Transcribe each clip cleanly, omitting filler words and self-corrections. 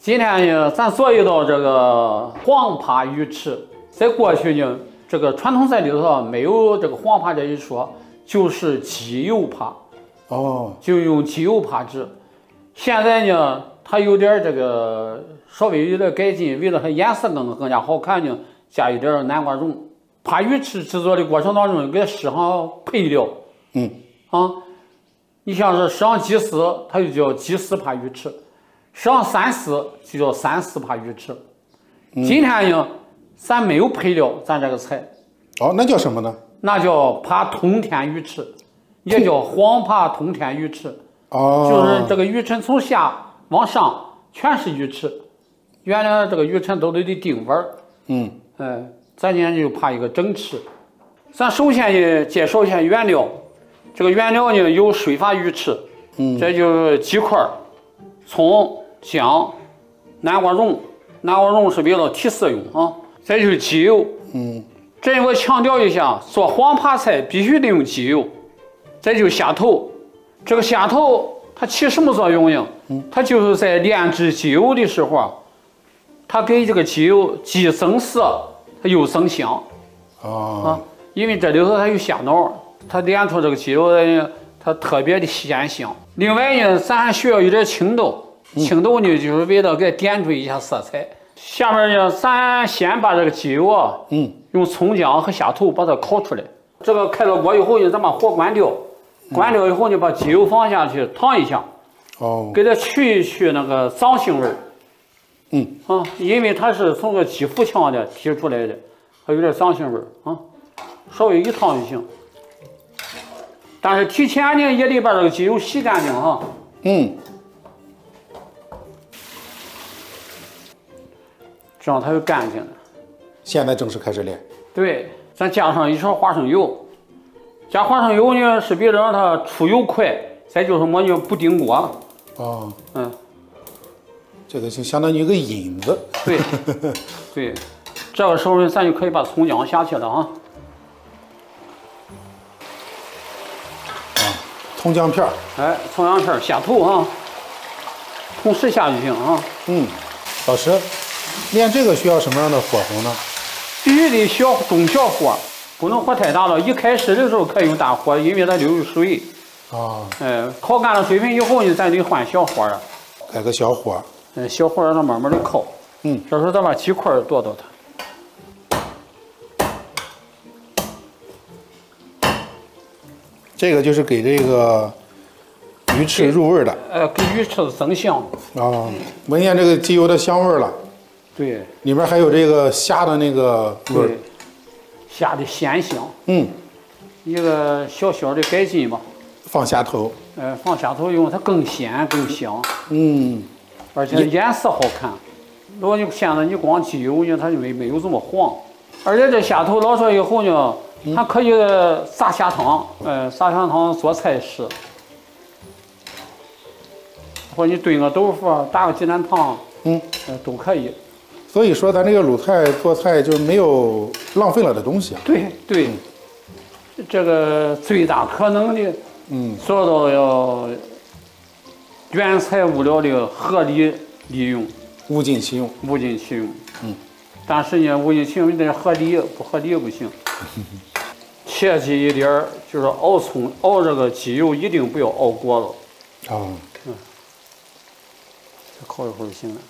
今天呢，咱做一道这个黄扒鱼翅。在过去呢，这个传统菜里头没有这个黄扒这一说，就是鸡油扒。 哦， 就用鸡油扒制。现在呢，它有点这个稍微有点改进，为了它颜色更加好看呢，加一点南瓜蓉。扒鱼翅制作的过程当中，给它施上配料。你像是施上鸡丝，它就叫鸡丝扒鱼翅；施上三丝就叫三丝扒鱼翅。今天呢，咱没有配料，咱这个菜。 哦，那叫什么呢？ 那叫扒通天鱼翅，也叫黄扒通天鱼翅。 哦， 就是这个鱼翅从下往上全是鱼翅，原来这个鱼翅都得定纹儿。咱今天就扒一个整翅。咱首先呢介绍一下原料，这个原料呢有水发鱼翅，这就是鸡块、葱、姜、南瓜蓉，南瓜蓉是为了提色用啊。再就是鸡油，这我强调一下，做黄扒菜必须得用鸡油。再就是虾头，这个虾头它起什么作用呢？它就是在炼制鸡油的时候啊，它给这个鸡油既增色，它又增香。因为这里头它有虾脑，它炼出这个鸡油呢，它特别的鲜香。另外呢，咱还需要一点青豆，青豆呢就是为了给它点缀一下色彩。下面呢，咱先把这个鸡油啊，用葱姜和虾头把它烤出来。这个开了锅以后呢，咱把火关掉，关掉以后呢，把鸡油放下去烫一下，给它去一去那个脏腥味儿。因为它是从个鸡腹腔的提出来的，它有点脏腥味儿啊，稍微一烫就行。但是提前呢，也得把这个鸡油洗干净哈。这样它就干净了。 现在正式开始炼。 对，咱加上一勺花生油，加花生油呢是为了让它出油快，再就是么呢不顶锅了。 这个就相当于一个引子。 对，对，这个时候咱就可以把葱姜下去了啊。 葱姜片儿。 葱姜片下头啊，同时下就行啊。 老师，炼这个需要什么样的火候呢？ 必须得中小火，不能火太大了。一开始的时候可以用大火，因为它流有水。烤干了水分以后呢，咱得换小火啊。 开个小火。 小火让它慢慢的烤。这时候咱把鸡块剁到它。 这个就是给这个鱼翅入味的。 给鱼翅增香。 闻见这个鸡油的香味了。 对。 里面还有这个虾的那个味儿。 虾的鲜香。一个小小的改进吧。 放虾头。 放虾头用它更鲜更香。而且颜色好看。如果你现在你光鸡油呢，它就没有这么黄。而且这虾头捞出来以后呢，还可以撒虾汤，撒虾汤做菜吃。或者你炖个豆腐，打个鸡蛋汤，都可以。 所以说，咱这个鲁菜做菜就没有浪费了的东西。 对，这个最大可能的，做到要原材物料的合理利用， 物尽其用。 但是呢，物尽其用得合理，不合理不行。切记一点，就是熬这个鸡油一定不要熬过了。再烤一会儿就行了。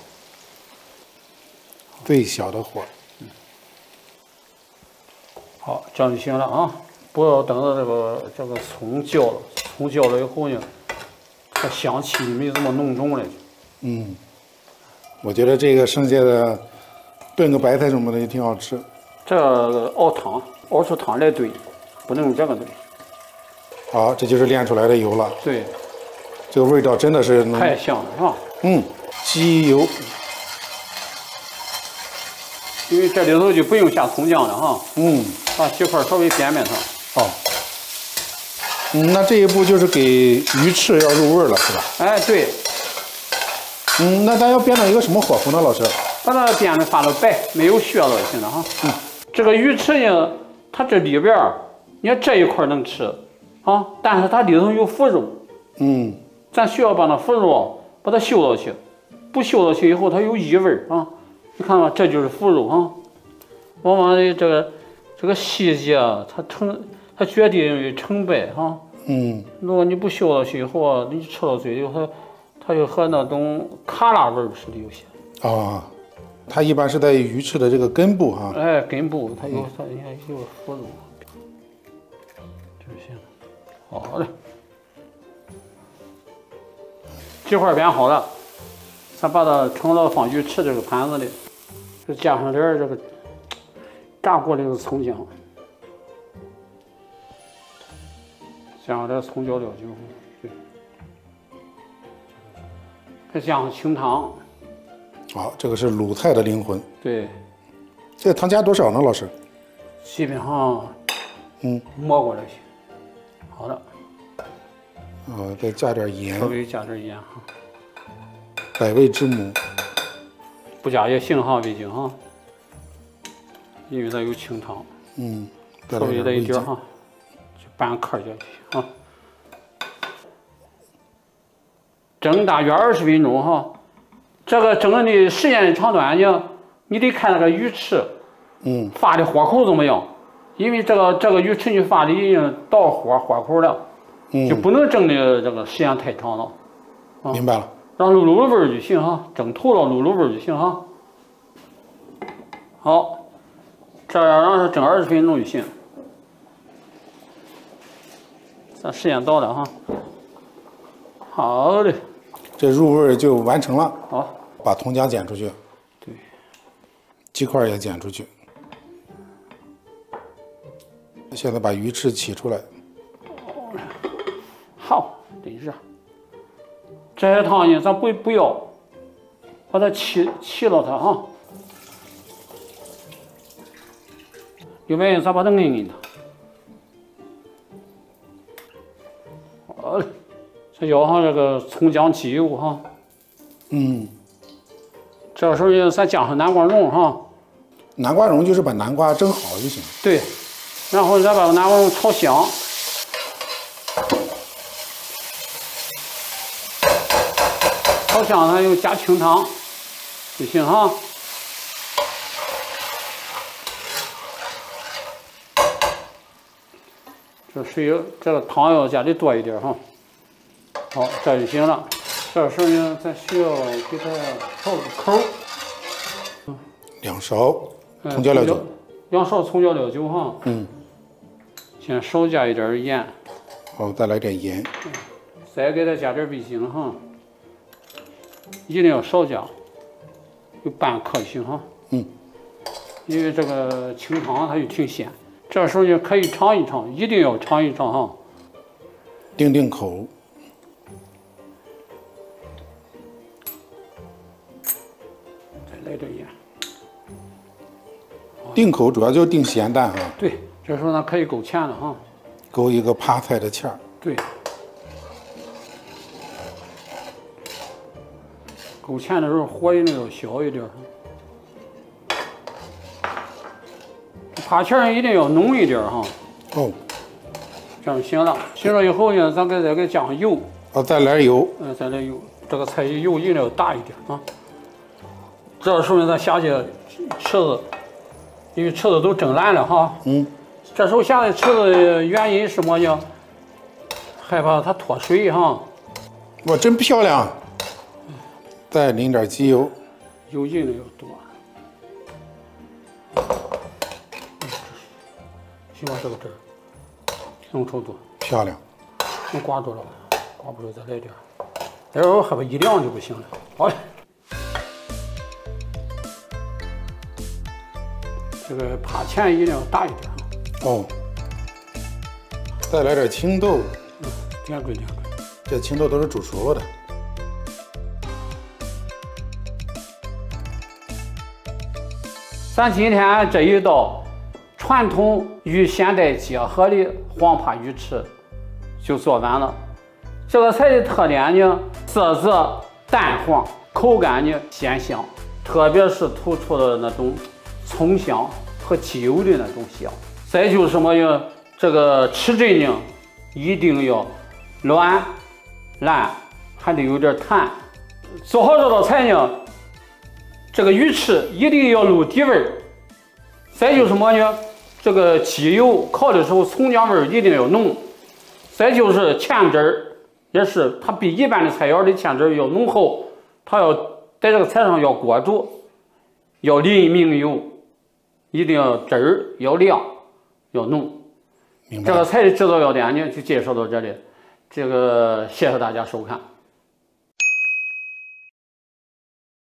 最小的火。 好，这样就行了啊！不要等到这个葱焦了，葱焦了以后呢，它香气没这么浓重了。 我觉得这个剩下的炖个白菜什么的也挺好吃。 这个熬汤，熬出汤来炖，不能用这个炖。 好，这就是炼出来的油了。 对， 这个味道真的是太香了，是吧？ 鸡油。 因为这里头就不用下葱姜了哈。把鸡块稍微煸它。 那这一步就是给鱼翅要入味了，是吧？ 对。 那咱要煸到一个什么火候呢，老师？ 把它煸的发到白，没有血了就行了哈。这个鱼翅呢，它这里边你看这一块能吃但是它里头有腐肉。咱需要把那腐肉把它修到去， 不修了去以后，它有异味儿啊。你看吧，这就是腐肉啊。往往的这个细节啊，它决定于成败哈。如果你不修了去以后啊，你吃到嘴里它就和那种卡拉味儿似的有些。 它一般是在鱼翅的这个根部哈。 哎，根部它有腐肉。就行。好嘞。这块煸好了，咱把它盛到放鱼翅这个盘子里，就加上点这个炸过的这个葱姜，加上点葱姜料酒，对，再加上清汤。 好，这个是鲁菜的灵魂。 对， 这个汤加多少呢，老师？ 基本上，没过就行。好的。 再加点盐， 稍微加点盐哈。 百味之母， 不加也行哈，毕竟哈，因为它有清汤。稍微来一点哈，就半克就行啊。蒸大约20分钟哈。这个蒸的时间长短呢，你得看那个鱼翅，发的火候怎么样。因为这个鱼翅你发的已经到火口了。就不能蒸的这个时间太长了， 明白了， 让露味儿就行哈，蒸透了露味儿就行哈。好，这样让它蒸20分钟就行。咱时间到了哈。好的， 这入味就完成了。 好， 把葱姜剪出去， 对， 鸡块也剪出去。现在把鱼翅起出来。 好，等着。这些汤呢，咱不要，把它起了它哈。有原因咱把它摁它。好嘞，再舀上这个葱姜鸡油哈。这时候呢，咱加上南瓜蓉哈。 南瓜蓉就是把南瓜蒸好就行。 对，然后再把南瓜蓉炒香。炒香它又加清汤就行哈。这水这个汤要加的多一点哈。好，这就行了。这时候呢，咱需要给它调个口。 2勺葱姜料酒。 2勺葱姜料酒哈。先少加一点盐。 好，再来点盐。 再给它加点味精哈。一定要少加，有半克就行哈。因为这个清汤它就挺鲜，这时候就可以尝一尝，一定要尝一尝哈。 定口。 再来点盐。 定口主要就是定咸淡哈。 对，这时候呢可以勾芡了哈。 勾一个趴菜的芡儿。 对。勾芡的时候火一定要小一点，趴芡一定要浓一点哈。这样行了。行了以后呢，咱再给加上油。 再来油。 再来油，这个菜油一定要大一点啊。这时候呢，咱下去池子，因为池子都蒸烂了哈。这时候下的池子的原因是什么呢？害怕它脱水哈。 哇，真漂亮！再淋点鸡油， 油印的要多。行吧，这个汁儿浓稠多， 漂亮。 能刮住了，刮不住再来点。待会儿喝不一凉就不行了。好嘞，这个趴芡一定要大一点。 再来点青豆。 点缀。 这青豆都是煮熟了的。 咱今天这一道传统与现代结合的黄扒鱼翅就做完了。这个菜的特点呢，色泽淡黄，口感呢鲜香，特别是突出了那种葱香和鸡油的那种香。再就是什么呢？这个吃针呢，一定要软烂，还得有点弹， 做好这道菜呢，这个鱼翅一定要入底味儿。再就是什么呢？这个鸡油烤的时候，葱姜味儿一定要浓。再就是芡汁儿，也是它比一般的菜肴的芡汁儿要浓厚，它要在这个菜上要裹住，要淋明油，一定要汁儿要亮，要浓。 明白。 这个菜的制作要点呢，就介绍到这里。这个谢谢大家收看。